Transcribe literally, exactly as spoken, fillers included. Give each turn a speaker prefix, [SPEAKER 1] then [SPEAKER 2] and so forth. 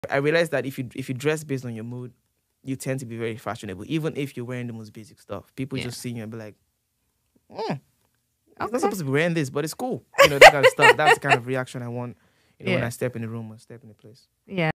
[SPEAKER 1] I realized that if you if you dress based on your mood, you tend to be very fashionable, even if you're wearing the most basic stuff. People
[SPEAKER 2] Yeah.
[SPEAKER 1] just see you and be like, mm,
[SPEAKER 2] Okay.
[SPEAKER 1] "It's not supposed to be wearing this, but it's cool." You know, that kind of stuff. That's the kind of reaction I want. You know, when
[SPEAKER 2] Yeah.
[SPEAKER 1] I step in the room or step in the place.
[SPEAKER 2] Yeah.